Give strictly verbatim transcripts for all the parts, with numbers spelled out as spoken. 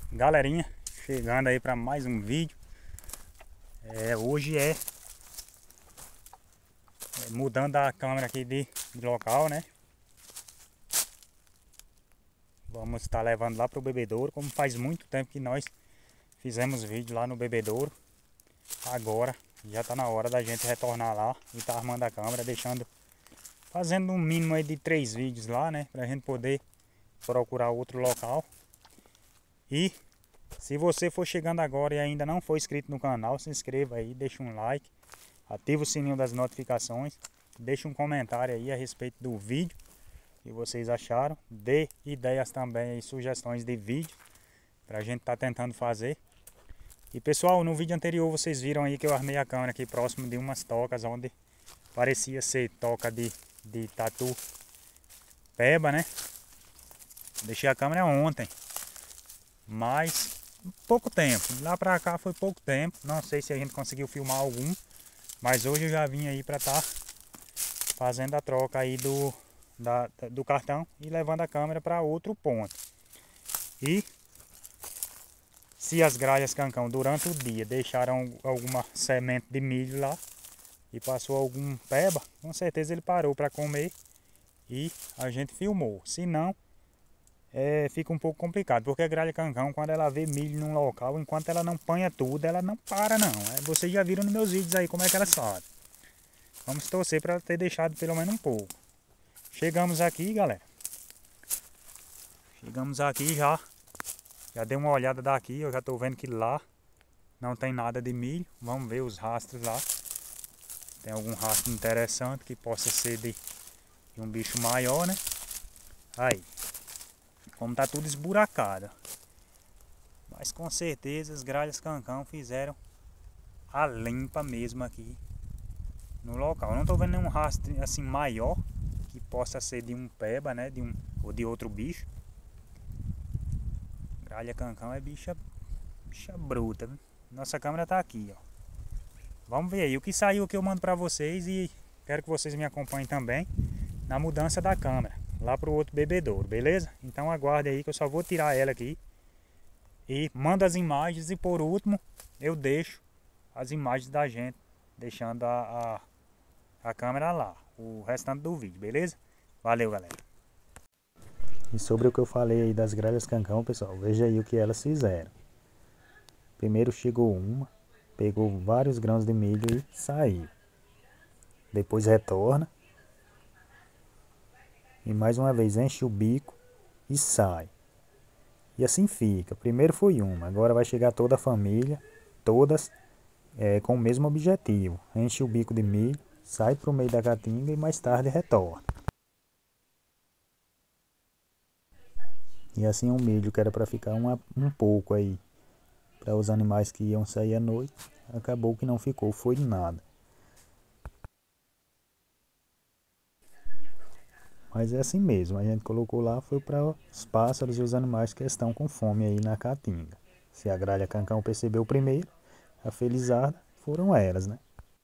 Galerinha, chegando aí para mais um vídeo. É, hoje é, é mudando a câmera aqui de, de local, né? Vamos estar levando lá para o bebedouro. Como faz muito tempo que nós fizemos vídeo lá no bebedouro, agora já está na hora da gente retornar lá e tá armando a câmera, deixando, fazendo um mínimo aí de três vídeos lá, né? Para a gente poder procurar outro local. E se você for chegando agora e ainda não for inscrito no canal, se inscreva aí, deixa um like, ativa o sininho das notificações, deixa um comentário aí a respeito do vídeo que vocês acharam, dê ideias também aí, sugestões de vídeo pra gente tá tentando fazer. E pessoal, no vídeo anterior vocês viram aí que eu armei a câmera aqui próximo de umas tocas onde parecia ser toca de, de tatu peba, né? Deixei a câmera ontem, mas pouco tempo, lá pra cá foi pouco tempo, não sei se a gente conseguiu filmar algum, mas hoje eu já vim aí pra tá fazendo a troca aí do, da, do cartão e levando a câmera para outro ponto. E se as gralhas cancão durante o dia deixaram alguma semente de milho lá e passou algum peba, com certeza ele parou para comer e a gente filmou. Se não, É, fica um pouco complicado, porque a gralha cancão, quando ela vê milho num local, enquanto ela não panha tudo, ela não para não. É, vocês já viram nos meus vídeos aí como é que ela sabe. Vamos torcer para ela ter deixado pelo menos um pouco. Chegamos aqui, galera. Chegamos aqui já. Já dei uma olhada daqui, eu já estou vendo que lá não tem nada de milho. Vamos ver os rastros lá. Tem algum rastro interessante que possa ser de, de um bicho maior, né? Aí. Como tá tudo esburacado. Mas com certeza as gralhas cancão fizeram a limpa mesmo aqui no local. Eu não tô vendo nenhum rastro assim maior que possa ser de um peba, né? De um, ou de outro bicho. Gralha cancão é bicha, bicha bruta, viu? Nossa câmera tá aqui, ó. Vamos ver aí o que saiu que eu mando pra vocês e quero que vocês me acompanhem também na mudança da câmera lá pro outro bebedouro, beleza? Então aguarde aí que eu só vou tirar ela aqui e mando as imagens e por último eu deixo as imagens da gente deixando a, a, a câmera lá, o restante do vídeo, beleza? Valeu, galera! E sobre o que eu falei aí das gralhas cancão, pessoal, veja aí o que elas fizeram. Primeiro chegou uma, pegou vários grãos de milho e saiu. Depois retorna. E mais uma vez enche o bico e sai. E assim fica. Primeiro foi uma, agora vai chegar toda a família, todas é, com o mesmo objetivo. Enche o bico de milho, sai para o meio da caatinga e mais tarde retorna. E assim o milho que era para ficar uma, um pouco aí para os animais que iam sair à noite, acabou que não ficou, foi nada. Mas é assim mesmo, a gente colocou lá, foi para os pássaros e os animais que estão com fome aí na caatinga. Se a gralha cancão percebeu primeiro, a felizarda foram elas, né?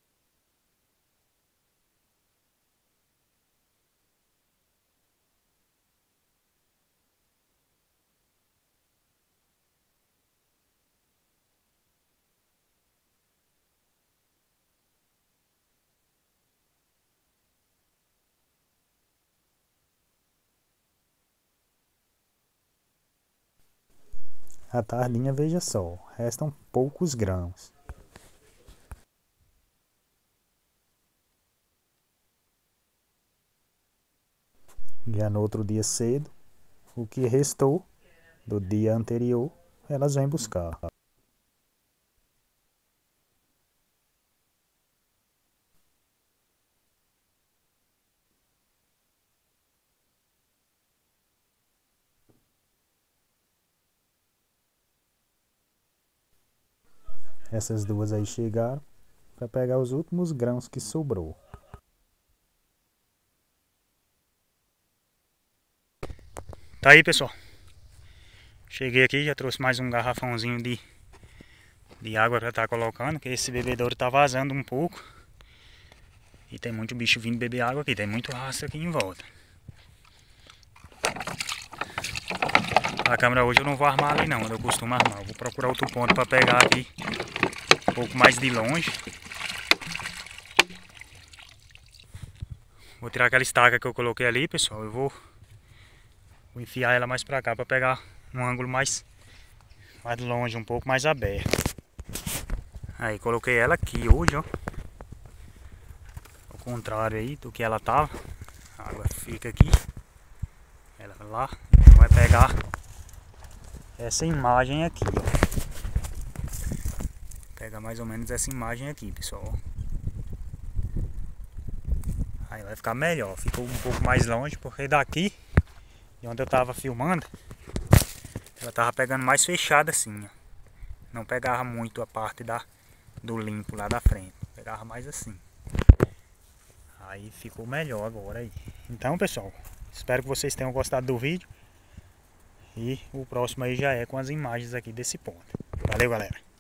A tardinha, veja só, restam poucos grãos. Já no outro dia cedo, o que restou do dia anterior, elas vêm buscar. Essas duas aí chegaram para pegar os últimos grãos que sobrou. Tá aí, pessoal. Cheguei aqui, já trouxe mais um garrafãozinho de, de água para estar colocando, que esse bebedouro tá vazando um pouco. E tem muito bicho vindo beber água aqui, tem muito rastro aqui em volta. A câmera hoje eu não vou armar ali não, eu costumo armar. Eu vou procurar outro ponto para pegar aqui um pouco mais de longe. Vou tirar aquela estaca que eu coloquei ali, pessoal. Eu vou, vou enfiar ela mais para cá para pegar um ângulo mais, mais longe, um pouco mais aberto. Aí coloquei ela aqui hoje, ó. Ao contrário aí do que ela tava. A água fica aqui. Ela lá. Vai pegar essa imagem aqui, ó. Pega mais ou menos essa imagem aqui, pessoal. Aí vai ficar melhor. Ficou um pouco mais longe, porque daqui de onde eu tava filmando, ela tava pegando mais fechada assim, ó. Não pegava muito a parte da, do limpo lá da frente. Pegava mais assim. Aí ficou melhor agora aí. Então, pessoal, espero que vocês tenham gostado do vídeo. E o próximo aí já é com as imagens aqui desse ponto. Valeu, galera!